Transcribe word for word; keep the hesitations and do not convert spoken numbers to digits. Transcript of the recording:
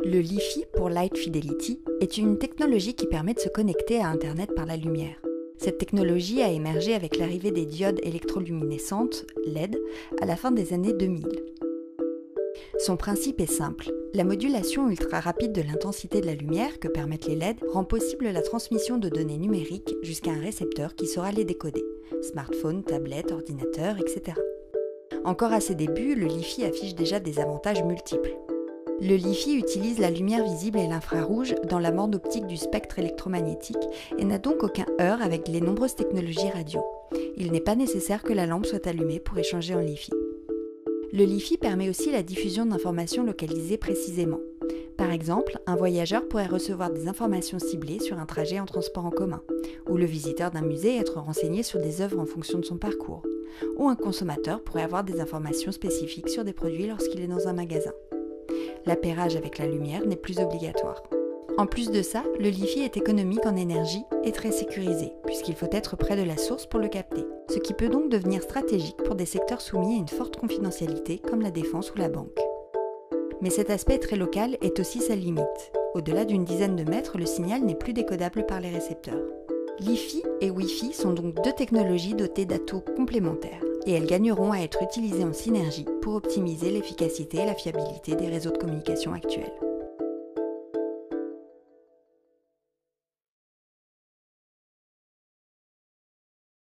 Le Li-Fi, pour Light Fidelity, est une technologie qui permet de se connecter à Internet par la lumière. Cette technologie a émergé avec l'arrivée des diodes électroluminescentes, L E D, à la fin des années deux mille. Son principe est simple. La modulation ultra rapide de l'intensité de la lumière que permettent les L E D rend possible la transmission de données numériques jusqu'à un récepteur qui saura les décoder. Smartphone, tablette, ordinateur, et cetera. Encore à ses débuts, le Li-Fi affiche déjà des avantages multiples. Le Li-Fi utilise la lumière visible et l'infrarouge dans la bande optique du spectre électromagnétique et n'a donc aucun heurt avec les nombreuses technologies radio. Il n'est pas nécessaire que la lampe soit allumée pour échanger en Li-Fi. Le Li-Fi permet aussi la diffusion d'informations localisées précisément. Par exemple, un voyageur pourrait recevoir des informations ciblées sur un trajet en transport en commun, ou le visiteur d'un musée être renseigné sur des œuvres en fonction de son parcours, ou un consommateur pourrait avoir des informations spécifiques sur des produits lorsqu'il est dans un magasin. L'appairage avec la lumière n'est plus obligatoire. En plus de ça, le Li-Fi est économique en énergie et très sécurisé, puisqu'il faut être près de la source pour le capter, ce qui peut donc devenir stratégique pour des secteurs soumis à une forte confidentialité comme la défense ou la banque. Mais cet aspect très local est aussi sa limite. Au-delà d'une dizaine de mètres, le signal n'est plus décodable par les récepteurs. Li-Fi et Wi-Fi sont donc deux technologies dotées d'atouts complémentaires, et elles gagneront à être utilisées en synergie pour optimiser l'efficacité et la fiabilité des réseaux de communication actuels.